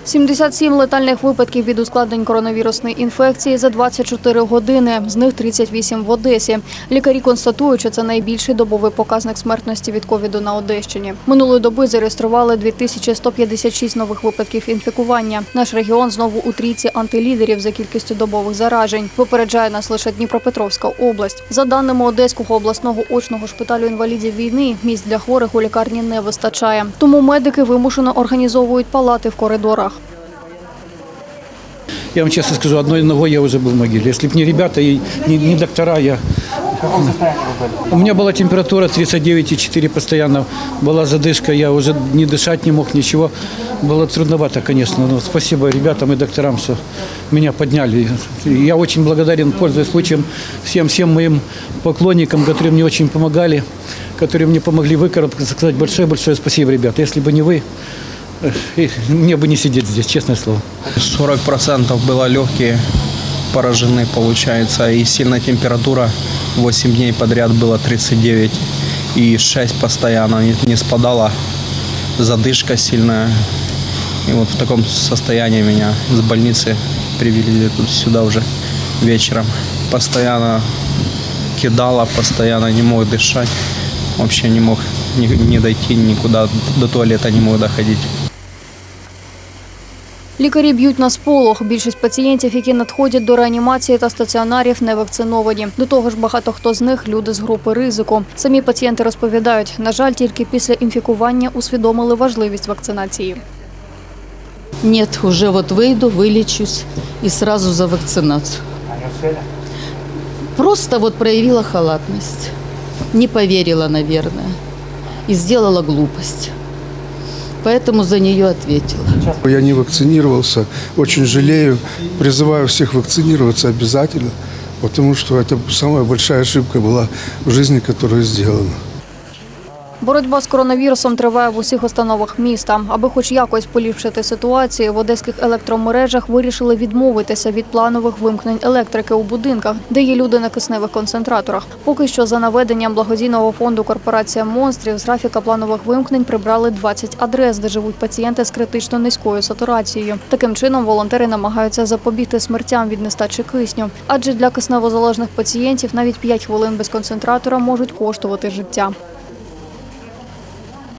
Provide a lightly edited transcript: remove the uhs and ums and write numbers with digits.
77 летальних випадків від ускладнень коронавірусної інфекції за 24 години, з них 38 в Одесі. Лікарі констатують, що це найбільший добовий показник смертності від ковіду на Одещині. Минулої доби зареєстрували 2156 нових випадків інфікування. Наш регіон знову у трійці антилідерів за кількістю добових заражень. Випереджає нас лише Дніпропетровська область. За даними Одеського обласного очного шпиталю інвалідів війни, місць для хворих у лікарні не вистачає. Тому медики вимушено організовують палати в коридорах. Я вам честно скажу, одной ногой я уже был в могиле. Если бы не ребята и не доктора, У меня была температура 39,4 постоянно, была задышка, я уже не дышать не мог, ничего. Было трудновато, конечно, но спасибо ребятам и докторам, что меня подняли. Я очень благодарен, пользуясь случаем, всем моим поклонникам, которые мне очень помогали, которые мне помогли выкарабкаться, сказать большое-большое спасибо, ребята. Если бы не вы, мне бы не сидеть здесь, честное слово. 40% было легкие поражены, получается, и сильная температура. 8 дней подряд было 39, и 6 постоянно не спадала, задышка сильная. И вот в таком состоянии меня с больницы привели сюда уже вечером. Постоянно кидала, постоянно не мог дышать, вообще не мог не дойти никуда, до туалета не мог доходить. Лікарі б'ють на сполох. Більшість пацієнтів, які надходять до реанімації та стаціонарів, не вакциновані. До того ж, багато хто з них – люди з групи ризику. Самі пацієнти розповідають, на жаль, тільки після інфікування усвідомили важливість вакцинації. Ні, вже вийду, вилічусь і одразу за вакцинацію. Просто проявила халатність. Не повірила, мабуть, і зробила глупость. Поэтому за нее ответила. Я не вакцинировался, очень жалею, призываю всех вакцинироваться обязательно, потому что это самая большая ошибка была в жизни, которая сделана. Боротьба з коронавірусом триває в усіх установах міста. Аби хоч якось поліпшити ситуацію, в одеських електромережах вирішили відмовитися від планових вимкнень електрики у будинках, де є люди на кисневих концентраторах. Поки що за наведенням благодійного фонду «Корпорація монстрів» з графіка планових вимкнень прибрали 20 адрес, де живуть пацієнти з критично низькою сатурацією. Таким чином волонтери намагаються запобігти смертям від нестачі кисню. Адже для кисневозалежних пацієнтів навіть 5 хвилин без концентратора можуть коштувати життя.